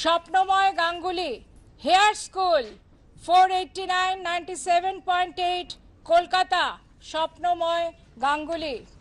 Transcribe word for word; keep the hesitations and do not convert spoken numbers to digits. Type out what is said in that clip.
স্বপ্নময় Ganguly, Hare school four eighty nine ninety seven point eight Kolkata, Swapnamoy Ganguly.